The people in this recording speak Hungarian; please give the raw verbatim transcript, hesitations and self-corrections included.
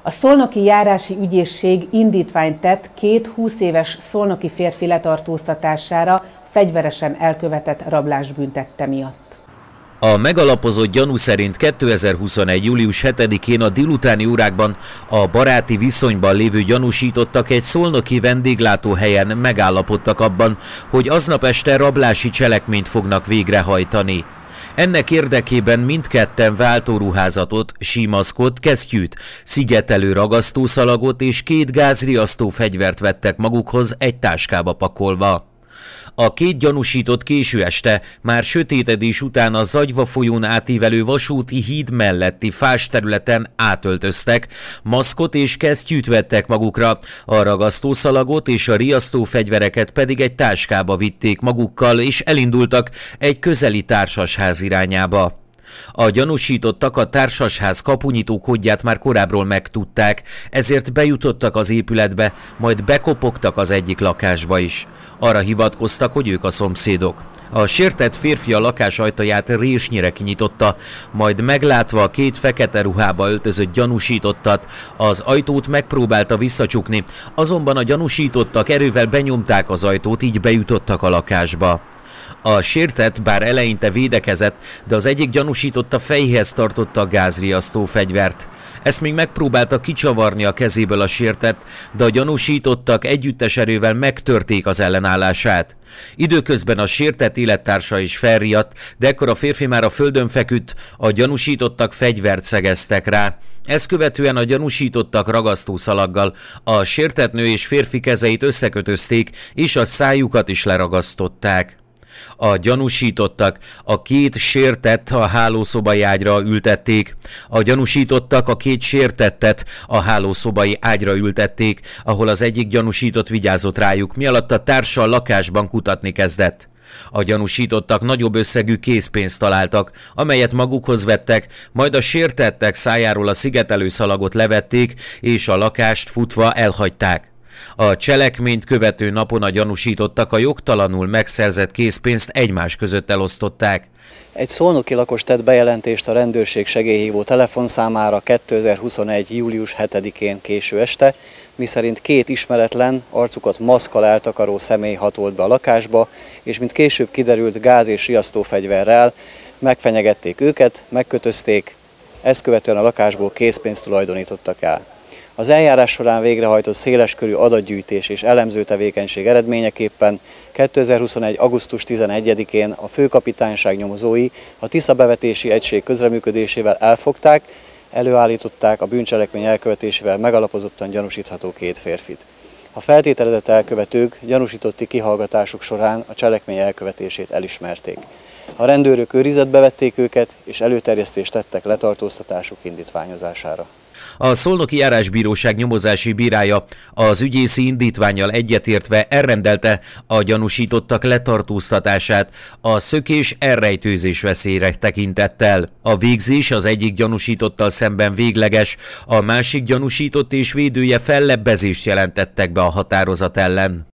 A szolnoki járási ügyészség indítványt tett két húsz éves szolnoki férfi letartóztatására fegyveresen elkövetett rablásbűntette miatt. A megalapozott gyanú szerint kétezer-huszonegy. július hetedikén a délutáni órákban a baráti viszonyban lévő gyanúsítottak egy szolnoki vendéglátóhelyen megállapodtak abban, hogy aznap este rablási cselekményt fognak végrehajtani. Ennek érdekében mindketten váltóruházatot, símaszkot, kesztyűt, szigetelő ragasztószalagot és két gázriasztó fegyvert vettek magukhoz egy táskába pakolva. A két gyanúsított késő este, már sötétedés után a Zagyva folyón átívelő vasúti híd melletti fás területen átöltöztek, maszkot és kesztyűt vettek magukra, a ragasztószalagot és a riasztófegyvereket pedig egy táskába vitték magukkal és elindultak egy közeli társasház irányába. A gyanúsítottak a társasház kapunyitó kódját már korábbról megtudták, ezért bejutottak az épületbe, majd bekopogtak az egyik lakásba is. Arra hivatkoztak, hogy ők a szomszédok. A sértett férfi a lakás ajtaját résnyire kinyitotta, majd meglátva a két fekete ruhába öltözött gyanúsítottat, az ajtót megpróbálta visszacsukni, azonban a gyanúsítottak erővel benyomták az ajtót, így bejutottak a lakásba. A sértett bár eleinte védekezett, de az egyik gyanúsította fejéhez tartotta a gázriasztó fegyvert. Ezt még megpróbálta kicsavarni a kezéből a sértett, de a gyanúsítottak együttes erővel megtörték az ellenállását. Időközben a sértett élettársa is felriadt, de ekkor a férfi már a földön feküdt, a gyanúsítottak fegyvert szegeztek rá. Ezt követően a gyanúsítottak ragasztószalaggal a sértett nő és férfi kezeit összekötözték, és a szájukat is leragasztották. A gyanúsítottak a két sértett a hálószobai ágyra ültették. A gyanúsítottak a két sértettet a hálószobai ágyra ültették, ahol az egyik gyanúsított vigyázott rájuk, mi alatt a társa a lakásban kutatni kezdett. A gyanúsítottak nagyobb összegű készpénzt találtak, amelyet magukhoz vettek, majd a sértettek szájáról a szigetelőszalagot levették, és a lakást futva elhagyták. A cselekményt követő napon a gyanúsítottak a jogtalanul megszerzett készpénzt egymás között elosztották. Egy szolnoki lakos tett bejelentést a rendőrség segélyhívó telefonszámára kétezer-huszonegy. július hetedikén késő este, miszerint két ismeretlen, arcukat maszkkal eltakaró személy hatolt be a lakásba, és mint később kiderült, gáz- és riasztófegyverrel megfenyegették őket, megkötözték, ezt követően a lakásból készpénzt tulajdonítottak el. Az eljárás során végrehajtott széleskörű adatgyűjtés és elemző tevékenység eredményeképpen kétezer-huszonegy. augusztus tizenegyedikén a főkapitányság nyomozói a Tisza bevetési egység közreműködésével elfogták, előállították a bűncselekmény elkövetésével megalapozottan gyanúsítható két férfit. A feltételezett elkövetők gyanúsítotti kihallgatások során a cselekmény elkövetését elismerték. A rendőrök őrizetbe vették őket, és előterjesztést tettek letartóztatásuk indítványozására. A Szolnoki Járásbíróság nyomozási bírája az ügyészi indítvánnyal egyetértve elrendelte a gyanúsítottak letartóztatását a szökés elrejtőzés veszélyre tekintettel. A végzés az egyik gyanúsítottal szemben végleges, a másik gyanúsított és védője fellebbezést jelentettek be a határozat ellen.